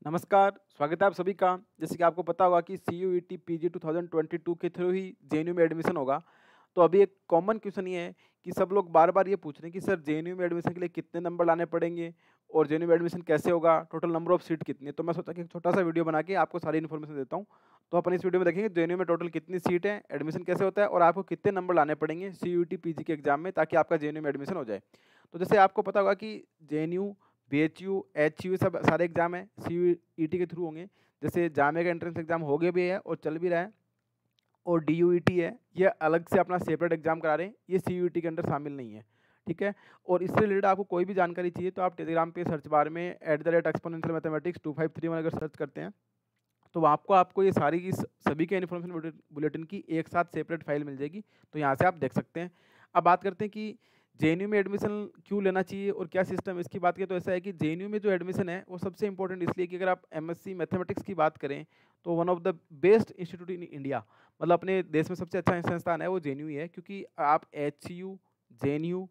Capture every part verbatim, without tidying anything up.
नमस्कार, स्वागत है आप सभी का। जैसे कि आपको पता होगा कि C U E T P G twenty twenty two के थ्रू ही जे एन यू में एडमिशन होगा। तो अभी एक कॉमन क्वेश्चन ये है कि सब लोग बार-बार ये पूछ रहे हैं कि सर जे एन यू में एडमिशन के लिए कितने नंबर लाने पड़ेंगे और जे एन यू में एडमिशन कैसे होगा? टोटल नंबर ऑफ सीट कितनी है? तो मैं सोचा कि एक छोटा-सा वीडियो बना के आपको सारी इन्फॉर्मेशन देता हूँ। तो अपन इस वीडियो में देखेंगे जे एन यू में टोटल कितनी सीट है, एडमिशन कैसे होता है और आपको कितने नंबर लाने पड़ेंगे C U E T P G के एग्ज़ाम में ताकि आपका जे एन यू में एडमिशन हो जाए। तो जैसे आपको पता होगा कि J N U, B H U, H U सब सारे एग्ज़ाम हैं सी यू ई टी के थ्रू होंगे। जैसे जामिया का एंट्रेंस एग्ज़ाम हो गया भी है और चल भी रहा है और डी यू ई टी है, ये अलग से अपना सेपरेट एग्ज़ाम करा रहे हैं, ये सी यू ई टी के अंडर शामिल नहीं है, ठीक है? और इससे रिलेटेड आपको कोई भी जानकारी चाहिए तो आप टेलीग्राम पे सर्च बार में at the rate exponential mathematics two five three one अगर सर्च करते हैं, तो वहाँ आपको आपको ये सारी की स सभी के इन्फॉर्मेशन बुलेटिन बुलेटिन की एक साथ सेपरेट फाइल मिल जाएगी, तो यहाँ से आप देख सकते हैं। अब बात करते हैं कि जे एन यू में एडमिशन क्यों लेना चाहिए और क्या सिस्टम है? इसकी बात करें तो ऐसा है कि जे एन यू में जो एडमिशन है, वो सबसे इम्पोर्टेंट इसलिए कि अगर आप एम एस सी मैथमेटिक्स की बात करें, तो one of the best institute in India, मतलब अपने देश में सबसे अच्छा संस्थान है वो जे एन यू ही है, क्योंकि आप H U, J N U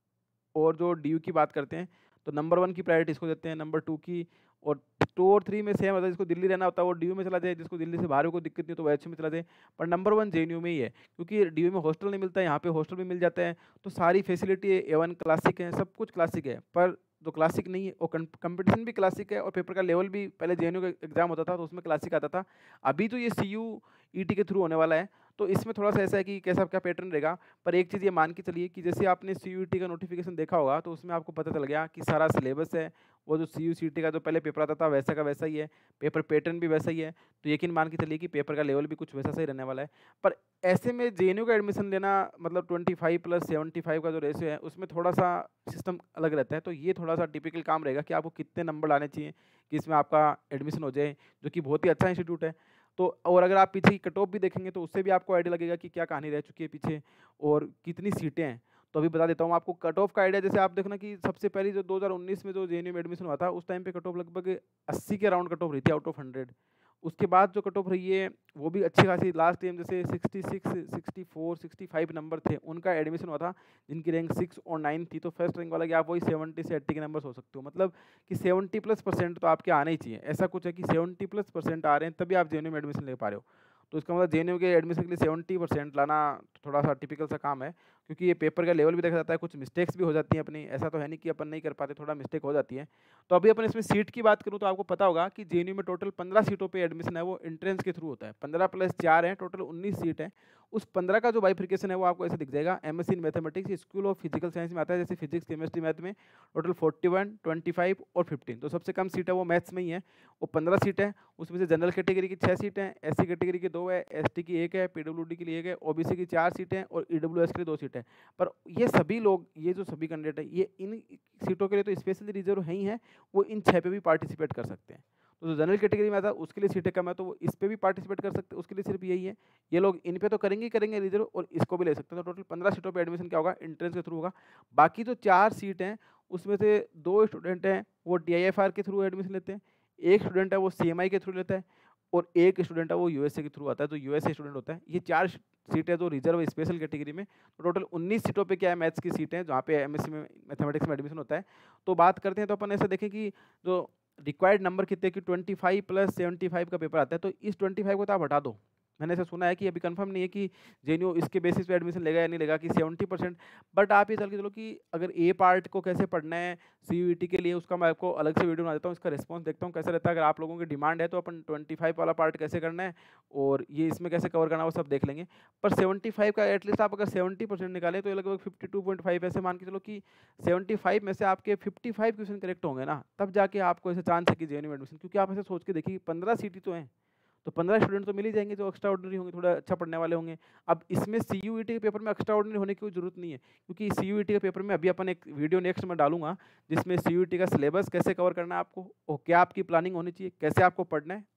और जो डी यू की बात करते हैं, तो नंबर वन की प्रायोरिटी इसको देते हैं, नंबर टू की और टू और थ्री में सेम होता है, जिसको दिल्ली रहना होता है वो डी यू में चला जाए, जिसको दिल्ली से बाहर कोई दिक्कत नहीं तो वो एच यू में चला जाए। पर number one J N U में ही है, क्योंकि डी यू में हॉस्टल नहीं मिलता है, यहाँ पे हॉस्टल भी मिल जाता है, तो सारी फैसिलिटी ए वन क्लासिक है, सब कुछ क्लासिक है। पर जो क्लासिक नहीं है, वो कंपटीशन भी क्लासिक है और पेपर का लेवल भी, पहले जे एन यू का एग्जाम होता था तो उसमें क्लासिक आता था। अभी तो ये सी यू ई टी के थ्रू होने वाला है, तो इसमें थोड़ा-सा ऐसा है कि कैसा क्या पैटर्न रहेगा। पर एक चीज़ ये मान के चलिए कि जैसे आपने सी यू ई टी का नोटिफ़िकेशन देखा होगा, तो उसमें आपको पता चल गया कि सारा सिलेबस है, वो जो सी यू सी टी का जो पहले पेपर आता था वैसा का वैसा ही है, पेपर पैटर्न भी वैसा ही है। तो यकीन मान के चलिए कि पेपर का लेवल भी कुछ वैसा सा ही रहने वाला है। पर ऐसे में जे एन यू का एडमिशन लेना, मतलब twenty five plus seventy five का जो रेशियो है, उसमें थोड़ा-सा सिस्टम अलग रहता है। तो ये थोड़ा-सा टिपिकल काम रहेगा कि आपको कितने नंबर लाने चाहिए कि इसमें आपका एडमिशन हो जाए, जो कि बहुत ही अच्छा इंस्टीट्यूट है। तो और अगर आप पीछे की कट ऑफ भी देखेंगे तो उससे भी आपको आइडिया लगेगा कि क्या कहानी रह चुकी है पीछे और कितनी सीटें हैं। तो अभी बता देता हूँ आपको कट ऑफ का आइडिया। जैसे आप देखना कि सबसे पहली जो दो हज़ार उन्नीस में जो जे एन यू में एडमिशन हुआ था, उस टाइम पे कट ऑफ लगभग अस्सी के अराउंड कट ऑफ रही थी आउट ऑफ हंड्रेड। उसके बाद जो कट ऑफ रही है वो भी अच्छी खासी, लास्ट टाइम जैसे sixty six, sixty four, sixty five number थे उनका एडमिशन हुआ था, जिनकी रैंक सिक्स और नाइन थी। तो फर्स्ट रैंक वाला कि आप वही सेवेंटी से एट्टी के नंबर्स हो सकते हो, मतलब कि सेवेंटी प्लस परसेंट तो आपके आने ही चाहिए। ऐसा कुछ है कि सेवेंटी प्लस परसेंट आ रहे हैं तभी आप जे एन यू में एडमिशन ले पा रहे हो। तो इसका मतलब जे एन यू के एडमिशन के लिए सेवेंटी परसेंट लाना थोड़ा-सा टिपिकल सा काम है, क्योंकि ये पेपर का लेवल भी देखा जाता है, कुछ मिस्टेक्स भी हो जाती हैं अपनी, ऐसा तो है नहीं कि अपन नहीं कर पाते, थोड़ा मिस्टेक हो जाती है। तो अभी अपन इसमें सीट की बात करूँ तो आपको पता होगा कि जे एन यू में टोटल पंद्रह सीटों पे एडमिशन है, वो एंट्रेंस के थ्रू होता है। पंद्रह प्लस चार हैं, टोटल उन्नीस सीट है। उस पंद्रह का जो बाइफिकेशन है वो आपको ऐसे दिख जाएगा, M S C in mathematics, school of physical science में आता है, जैसे फिजिक्स, केमिस्ट्री, मैथ में total forty one, twenty five और फिफ्टीन। तो सबसे कम सीट है वो मैथ्स में ही है, वो पंद्रह सीट है। उसमें से जनरल कैटेगरी की छः सीट हैं, एस सी कैटेगरी की दो है, एस टी की एक है, पी डब्ल्यू डी के लिए एक है, ओ बी सी की चार सीटें हैं और ई डब्ल्यू एस के लिए दो सीटें हैं। पर ये सभी लोग, ये जो सभी कैंडिडेट है, ये इन सीटों के लिए तो स्पेशली रिजर्व है ही हैं, वो इन छः पे भी पार्टिसिपेट कर सकते हैं। तो जो जनरल कैटेगरी में आता है उसके लिए सीटें कम है, तो वो इस पे भी पार्टिसिपेट कर सकते हैं, उसके लिए सिर्फ यही है। ये लोग इन पे तो करेंगे ही करेंगे रिजर्व और इसको भी ले सकते हैं। तो टोटल पंद्रह सीटों पे एडमिशन क्या होगा, एंट्रेंस के थ्रू होगा। बाकी जो चार सीट हैं उसमें से दो स्टूडेंट हैं वो डी आई एफ आर के थ्रू एडमिशन लेते हैं, एक स्टूडेंट है वो सी एम आई के थ्रू लेता है और एक स्टूडेंट है वो यू एस ए के थ्रू आता है, जो यू एस ए स्टूडेंट होता है। ये चार सीटें जो रिजर्व स्पेशल कैटेगरी में, तो टोटल उन्नीस सीटों पे क्या है, मैथ्स की सीटें जहाँ पे एम एस सी में मैथमेटिक्स में एडमिशन होता है। तो बात करते हैं तो अपन ऐसे देखें कि जो रिक्वायर्ड नंबर कितने कि twenty five plus seventy five का पेपर आता है, तो इस ट्वेंटी फाइव को तो आप हटा दो। मैंने ऐसा सुना है कि अभी कंफर्म नहीं है कि जे एन यू इसके बेसिस पे एडमिशन लेगा या नहीं लेगा, कि सेवेंटी परसेंट। बट आप ये चल के चलो कि अगर ए पार्ट को कैसे पढ़ना है सी यू ई टी के लिए, उसका मैं आपको अलग से वीडियो बना देता हूँ, इसका रिस्पॉन्स देखता हूँ कैसा रहता है। अगर आप लोगों की डिमांड है तो अपन ट्वेंटी फाइव वाला पार्ट कैसे करना है और ये इसमें कैसे कवर करना है वो सब देख लेंगे। पर सेवेंटी फाइव का एटलीस्ट आप अगर सेवेंटी परसेंट निकालें तो ये लगभग फिफ्टी टू पॉइंट फाइव, ऐसे मान के चलो कि सेवेंटी फाइव में से आपके फिफ्टी फाइव क्वेश्चन करेक्ट होंगे ना, तब जाके आपको ऐसे चांस है कि जे एन यू में एडमिशन। क्योंकि आप ऐसे सोच के देखिए पंद्रह सीटी तो हैं, तो पंद्रह स्टूडेंट तो मिल ही जाएंगे जो एक्स्ट्रा ऑर्डिनरी होंगे, थोड़ा अच्छा पढ़ने वाले होंगे। अब इसमें सी यू ई टी के पेपर में एक्स्ट्रा ऑर्डिनरी होने की कोई जरूरत नहीं है, क्योंकि सी यू ई टी के पेपर में अभी अपन एक वीडियो नेक्स्ट में डालूंगा जिसमें सी यू ई टी का सिलेबस कैसे कवर करना है आपको और क्या आपकी प्लानिंग होनी चाहिए, कैसे आपको पढ़ना है,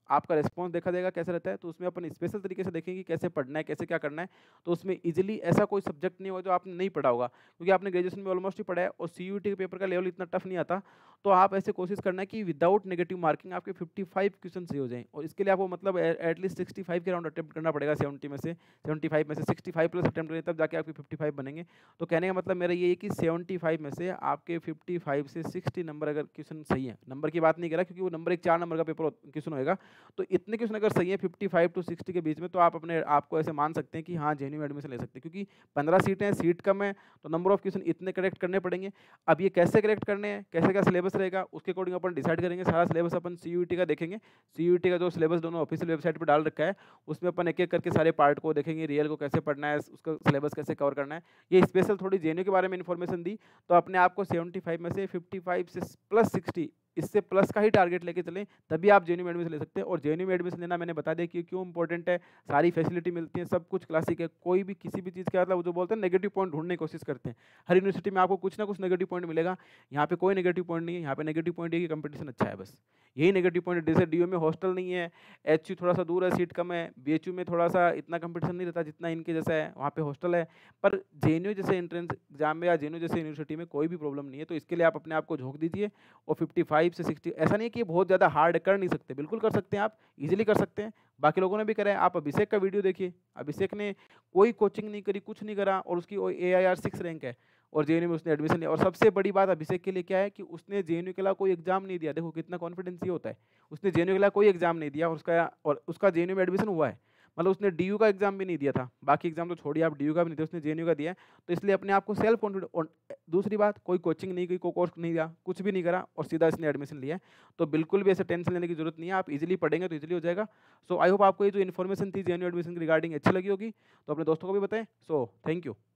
आपका रिस्पॉन्स देखा जाएगा कैसे रहता है, तो उसमें अपन स्पेशल तरीके से देखेंगे कि कैसे पढ़ना है, कैसे क्या करना है। तो उसमें ईजिली ऐसा कोई सब्जेक्ट नहीं होगा जो आपने नहीं पढ़ा होगा, क्योंकि आपने ग्रेजुएशन में ऑलमोस्ट ही पढ़ा है और सीयूईटी के पेपर का लेवल इतना टफ नहीं आता। तो आप ऐसे कोशिश करना है कि विदाउट नेगेटिव मार्किंग आपके पचपन क्वेश्चन सही हो जाएँ, और इसके लिए आपको मतलब एटलीस्ट पैंसठ के राउंड अटेम्प्ट करना पड़ेगा सत्तर में से, पचहत्तर में से पैंसठ प्लस अटेम्प्ट करें तब जाके आपके पचपन बनेंगे। तो कहने का मतलब मेरा ये है कि पचहत्तर में से आपके पचपन से साठ नंबर अगर क्वेश्चन सही है, नंबर की बात नहीं कर रहा क्योंकि वो नंबर एक चार नंबर का पेपर क्वेश्चन होएगा, तो इतने क्वेश्चन अगर सही है पचपन टू साठ के बीच में, तो आप अपने आपको ऐसे मान सकते हैं कि हाँ जेएनयू में एडमिशन ले सकते हैं, क्योंकि पंद्रह सीटें हैं, सीट कम है, तो नंबर ऑफ क्वेश्चन इतने करेक्ट करने पड़ेंगे। अब ये कैसे करेक्ट करने हैं, कैसे क्या सिलेबस रहेगा, उसके अकॉर्डिंग अपन डिसाइड करेंगे। सारा सिलेबस अपन सीयूईटी का देखेंगे, सीयूईटी का जो सिलेबस दोनों ऑफिशियल वेबसाइट पर डाल रखा है, उसमें अपन एक एक करके सारे पार्ट को देखेंगे, रियल को कैसे पढ़ना है, उसका सिलेबस कैसे कवर करना है। ये स्पेशल थोड़ी जेएनयू के बारे में इन्फॉर्मेशन दी, तो अपने आप को पचहत्तर में से पचपन से प्लस साठ, इससे प्लस का ही टारगेट लेके चलें, तभी आप जेएनयू में एडमिशन ले सकते हैं। और जेएनयू में एडमिशन लेना मैंने बता दिया कि क्यों इंपॉर्टेंट है, सारी फैसिलिटी मिलती है, सब कुछ क्लासिक है, कोई भी किसी भी चीज़ का मतलब जो बोलते हैं नेगेटिव पॉइंट ढूंढने की कोशिश करते हैं, हर यूनिवर्सिटी में आपको कुछ ना कुछ नेगेटिव पॉइंट मिलेगा। यहाँ पे कोई नेगेटिव पॉइंट नहीं है, यहाँ पे नेगेटिव पॉइंट है कि कंपटीशन अच्छा है, बस यही नेगेटिव पॉइंट है। जैसे डीयू में हॉस्टल नहीं है, एचयू थोड़ा सा दूर है, सीट कम है, बीएचयू में थोड़ा सा इतना कंपटीशन नहीं रहता जितना इनके जैसा है, वहाँ पे हॉस्टल है। पर जेएनयू जैसे एंट्रेंस एग्जाम में या जेएनयू जैसे यूनिवर्सिटी में कोई भी प्रॉब्लम नहीं है, तो इसके लिए आप अपने आप को झोंक दीजिए। और पचपन से साठ, ऐसा नहीं है कि बहुत ज़्यादा हार्ड कर नहीं सकते, बिल्कुल कर सकते हैं, आप इजीली कर सकते हैं, बाकी लोगों ने भी करा है। आप अभिषेक का वीडियो देखिए, अभिषेक ने कोई कोचिंग नहीं करी, कुछ नहीं करा, और उसकी A I R six rank है, और जेएनयू में उसने एडमिशन लिया। और सबसे बड़ी बात अभिषेक के लिए क्या है कि उसने जेएनयू के अलावा कोई एग्जाम नहीं दिया। देखो कितना कॉन्फिडेंस ये होता है, उसने जेएनयू के अलावा कोई एग्जाम नहीं दिया, और उसका और उसका जेएनयू में एडमिशन हुआ है। मतलब उसने डीयू का एग्जाम भी नहीं दिया था, बाकी एग्जाम तो छोड़िए, आप डीयू का भी नहीं दिया, उसने जेएनयू का दिया है। तो इसलिए अपने आप को सेल्फ कॉन्फिडेंट। और दूसरी बात, कोई कोचिंग नहीं की, कोई कोर्स नहीं दिया, कुछ भी नहीं करा, और सीधा इसने एडमिशन लिया है। तो बिल्कुल भी ऐसे टेंशन लेने की जरूरत नहीं है, आप इजीली पढ़ेंगे तो इजीली हो जाएगा। सो आई होप आपको ये जो इन्फॉर्मेशन थी जेएनयू एडमिशन की रिगार्डिंग अच्छी लगी होगी, तो अपने दोस्तों को भी बताएं। So thank you.